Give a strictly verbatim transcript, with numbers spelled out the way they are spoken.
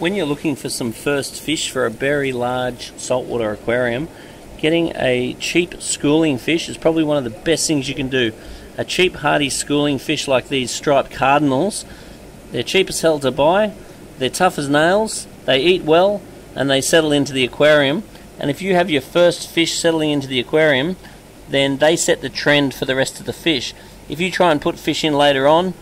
When you're looking for some first fish for a very large saltwater aquarium, getting a cheap schooling fish is probably one of the best things you can do. A cheap hardy schooling fish like these striped cardinals, they're cheap as hell to buy, they're tough as nails, they eat well, and they settle into the aquarium. And if you have your first fish settling into the aquarium, then they set the trend for the rest of the fish. If you try and put fish in later on,